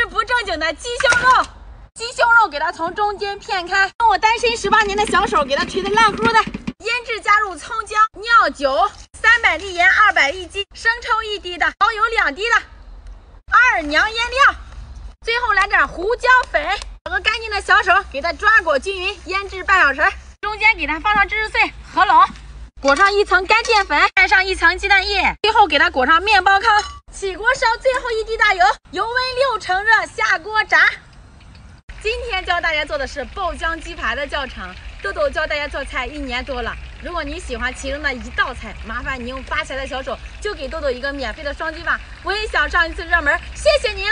不正经的鸡胸肉。鸡胸肉给它从中间片开，用我单身18年的小手给它捶得烂糊的。腌制加入葱姜、料酒300粒盐200粒鸡，生抽1滴的，蚝油2滴的，2娘腌料。最后来点胡椒粉，找个干净的小手给它抓裹均匀，腌制半小时。中间给它放上芝士碎，合拢，裹上一层干淀粉，盖上一层鸡蛋液，最后给它裹上面包糠。起锅烧最后1滴大油，油温6成热，下锅炸。今天教大家做的是爆浆鸡排的教程。豆豆教大家做菜1年多了，如果你喜欢其中的一道菜，麻烦你用发财的小手就给豆豆一个免费的双击吧，我也想上一次热门，谢谢您了。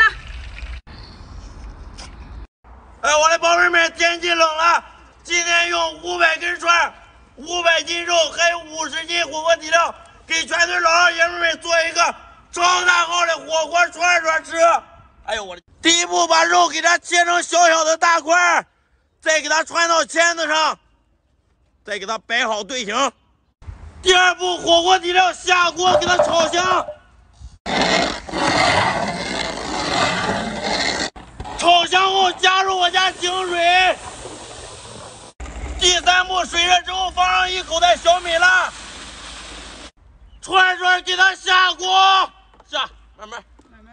哎，我的宝贝们，天气冷了，今天用500根串、500斤肉，还有50斤火锅底料，给全村老少爷们们做一个超大号的火锅串串吃。哎呦我的！第一步，把肉给它切成小小的大块，再给它穿到签子上，再给它摆好队形。第二步，火锅底料下锅给它炒香，炒香后加入我家清水。第三步，水热之后放上1口袋小米辣，串串给它下锅，下慢慢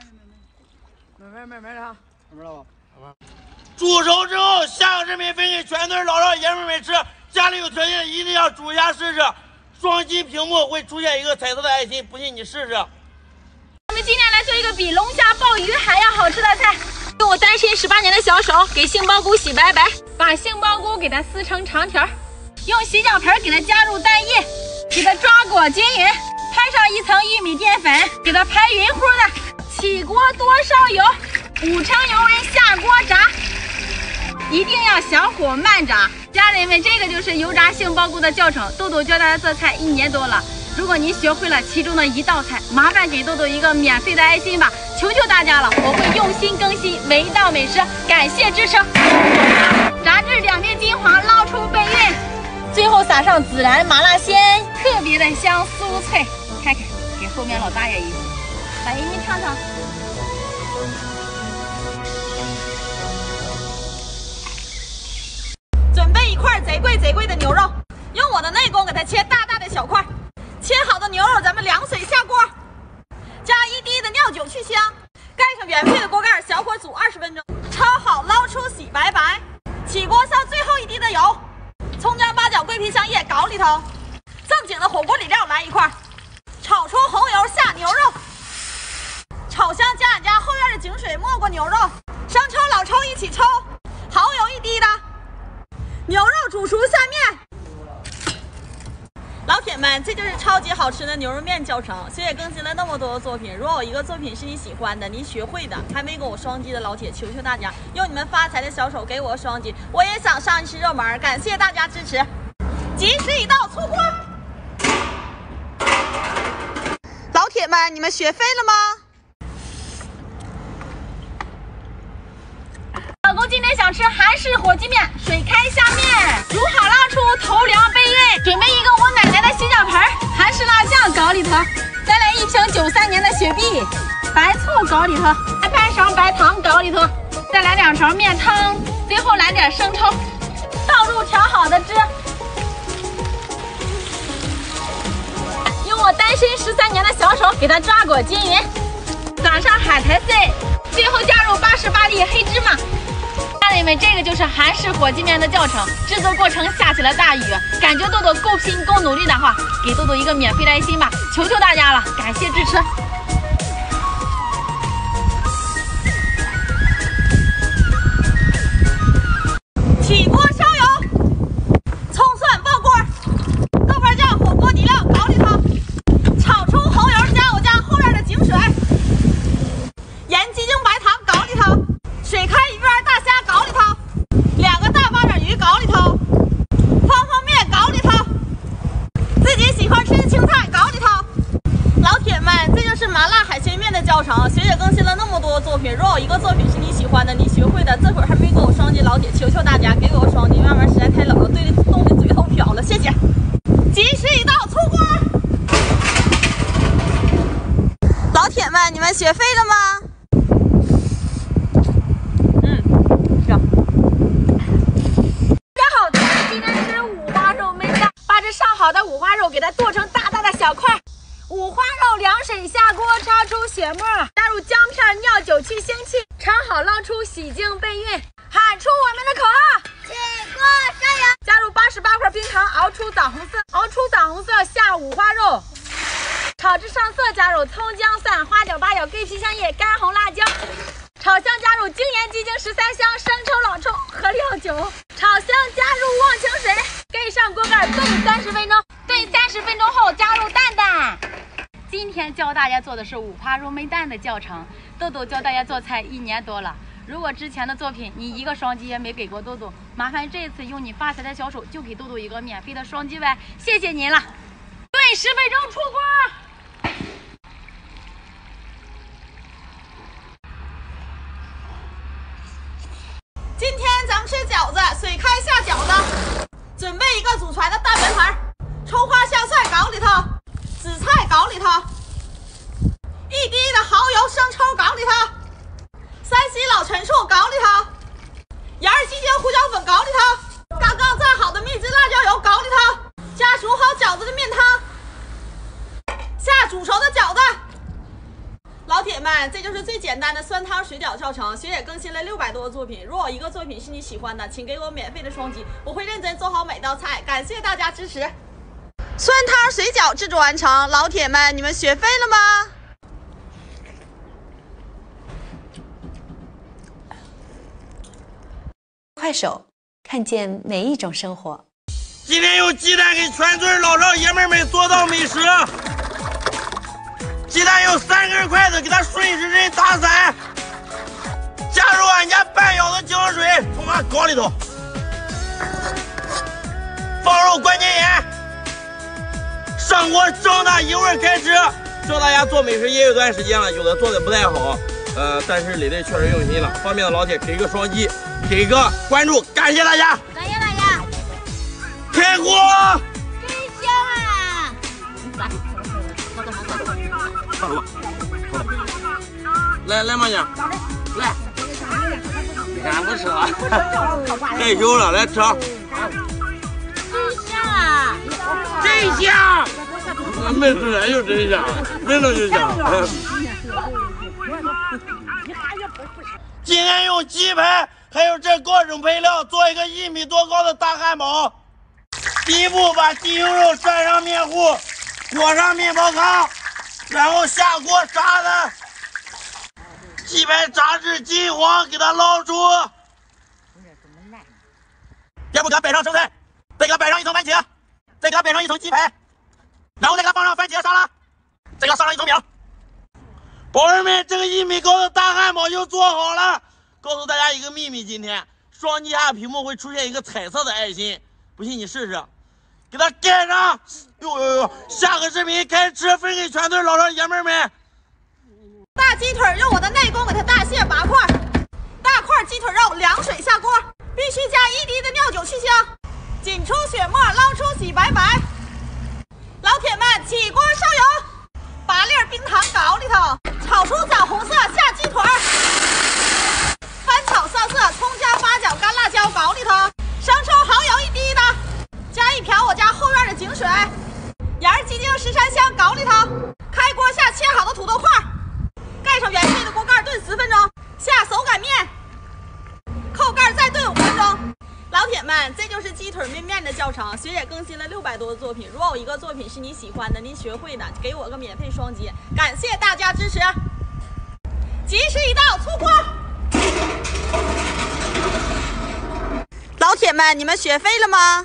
啊，慢慢了吧。 煮熟之后，下个视频分给全村老少爷们们吃。家里有条件一定要煮一下试试。双击屏幕会出现一个彩色的爱心，不信你试试。 我们今天来做一个比龙虾、鲍鱼还要好吃的菜。用我单身18年的小手给杏鲍菇洗白白，把杏鲍菇给它撕成长条，用洗脚盆给它加入蛋液，给它抓裹均匀，拍上一层玉米淀粉，给它拍匀乎的。起锅多烧油，5成油温下锅炸，一定要小火慢炸。家人们，这个就是油炸杏鲍菇的教程。豆豆教大家做菜1年多了，如果您学会了其中的一道菜，麻烦给豆豆一个免费的爱心吧，求求大家了，我会用心更新每一道美食，感谢支持。炸至2面金黄，捞出备运，最后撒上孜然麻辣鲜，特别的香酥脆。看看，给后面老大爷一个，来，你尝尝。准备一块贼贵的牛肉，用我的内功给它切大大的小块。切好的牛肉，咱们凉水下锅，加1滴的料酒去香，盖上原配的锅盖，小火煮20分钟，焯好捞出洗白白。起锅烧最后1滴的油，葱姜八角桂皮香叶搞里头，正经的火锅底料来1块，炒出红油下牛肉，炒香加俺家后院的井水没过牛肉，生抽老抽一起抽，蚝油1滴的，牛肉煮熟下面。老铁们，这就是超级好吃的牛肉面教程。学姐更新了那么多的作品，如果有一个作品是你喜欢的，你学会的，还没给我双击的老铁，求求大家用你们发财的小手给我双击，我也想上一期热门，感谢大家支持。吉时已到，出锅！老铁们，你们学会了吗？老公今天想吃韩式火鸡面，水开下面，煮好拉出，头凉备运。准备一个我奶奶的洗脚盆，韩式辣酱搞里头，再来1瓶93年的雪碧，白醋搞里头，再拍勺白糖搞里头，再来2勺面汤，最后来点生抽，倒入调好的汁。用我单身13年的小手给它抓裹均匀，撒上海苔碎，最后加入88粒黑芝麻。家人们，这个就是韩式火鸡面的教程。制作过程下起了大雨，感觉豆豆够拼够努力的话，给豆豆一个免费的爱心吧，求求大家了，感谢支持。起锅烧油，葱蒜爆锅，豆瓣酱火锅底料搞里头，炒出红油加我家后院的井水，盐鸡精白糖搞里头，水开一边大虾搞里头，2个大八爪鱼搞里头，方便面搞里头，自己喜欢吃的青菜搞里头。老铁们，这就是麻辣海鲜面的教程。学姐更新了那么多作品，如果有一个作品是你喜欢的，你学会的，这会儿还没给我双击，老铁求求大家给我双击，外面实在太冷了，对着冻的嘴都瓢了，谢谢。吉时已到，出锅！老铁们，你们学会了吗？ 好的五花肉给它剁成大大的小块。五花肉凉水下锅，焯出血沫，加入姜片、料酒去腥气，盛好捞出，洗净备孕。喊出我们的口号：起锅烧油！加入88块冰糖，熬出枣红色，熬出枣红色下五花肉，炒至上色，加入葱姜蒜、花椒、八角、桂皮、香叶、干红辣椒。炒香加入精盐、鸡精、13香、生抽、老抽和料酒。炒香加入忘情水，盖上锅盖炖30分钟。炖30分钟后加入蛋蛋。今天教大家做的是五花肉焖蛋的教程。豆豆教大家做菜1年多了，如果之前的作品你一个双击也没给过豆豆，麻烦这次用你发财的小手就给豆豆一个免费的双击呗，谢谢您了。炖10分钟出锅。 今天咱们吃饺子，水开下饺子，准备一个祖传的大圆盘，葱花香菜搞里头，紫菜搞里头，一滴的蚝油生抽搞里头，山西老陈醋搞里头，盐鸡精胡椒粉搞里头，刚刚炸好的秘制辣椒油搞里头，加煮好饺子的面汤，下煮熟的饺子。老铁们，这就是最简单的酸汤水饺教程。学姐更新了600多个作品，如果一个作品是你喜欢的，请给我免费的双击，我会认真做好每道菜。感谢大家支持。酸汤水饺制作完成，老铁们，你们学会了吗？ 快手，看见每一种生活。 今天用鸡蛋给全村老少爷们们做道美食。鸡蛋用3根筷子给它顺时针打散，加入俺家半舀的姜水，从俺缸里头放入关键盐，上锅蒸它一会儿开吃。教大家做美食也有段时间了，有的做的不太好，但是磊磊确实用心了。方便的老铁给个双击，给个关注，感谢大家！ 感谢大家！ 开锅！ 真香啊！ 来妈娘，来，俺不吃了，害羞了，来吃。 真香啊！ 真香！没吃来就真香，真的就香。今天用鸡排还有这各种配料做一个1米多高的大汉堡。第一步，把鸡胸肉蘸上面糊，裹上面包糠，然后下锅炸的。鸡排炸至金黄，给它捞出。第二步，给它摆上生菜，再给它摆上一层番茄，再给它摆上一层鸡排，然后再给它放上番茄沙拉，再给它上上一层饼。宝贝们，这个1米高的大汉堡就做好了。告诉大家一个秘密，今天双击下屏幕会出现一个彩色的爱心，不信你试试，给它盖上。下个视频开吃，分给全村老少爷们们。 大鸡腿用我的内功给它大卸8块，大块鸡腿肉凉水下锅，必须加1滴的料酒去香，紧出血沫，捞出洗白白。老铁们，起锅烧油，8粒冰糖搞里头，炒出枣红色下鸡腿，翻炒上色，葱姜八角干辣椒搞里头，生抽蚝油1滴的，加1瓢我家后院的井水，盐鸡精13香搞里头，开锅下切好的土豆块，盖上原配的锅盖炖10分钟，下手擀面，扣盖再炖5分钟。老铁们，这就是鸡腿焖面的教程。学姐更新了600多个作品，如果有一个作品是你喜欢的，您学会的，给我个免费双击，感谢大家支持。吉时一到，出锅！老铁们，你们学会了吗？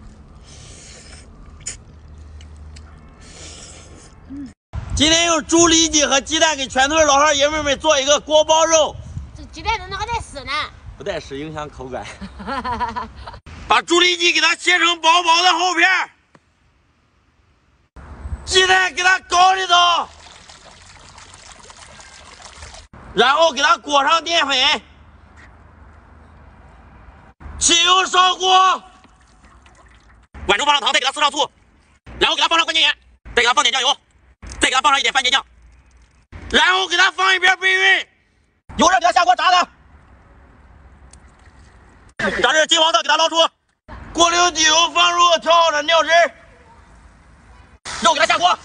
今天用猪里脊和鸡蛋给全村老少爷们们做一个锅包肉。 这鸡蛋怎么还带屎呢？ 不带屎影响口感。把猪里脊给它切成薄薄的厚片，鸡蛋给它搞里头，然后给它裹上淀粉，起油烧锅，碗中放上糖，再给它撕上醋，然后给它放上关键盐，再给它放点酱油，再给它放上一点番茄酱，然后给它放一边备孕，油热给它下锅炸它。炸至金黄色，给它捞出。锅里有底油，放入调好的料汁， 肉给它下锅。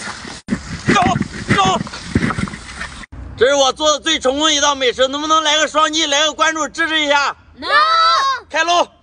肉。这是我做的最成功的一道美食，能不能来个双击，来个关注支持一下？ 能。 开喽！